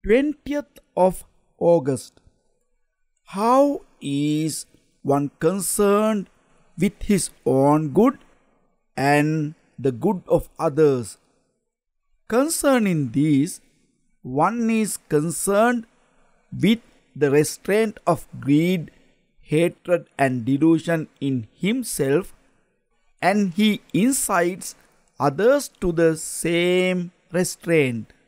20th of August. How is one concerned with his own good and the good of others? Concerning these, one is concerned with the restraint of greed, hatred and delusion in himself, and he incites others to the same restraint.